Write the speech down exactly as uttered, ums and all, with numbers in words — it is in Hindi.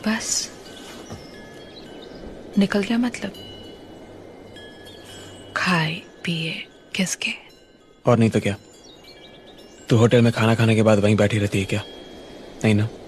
बस निकल गया मतलब? खाए पिए किसके? और नहीं तो क्या, तू होटल में खाना खाने के बाद वहीं बैठी रहती है क्या? नहीं ना।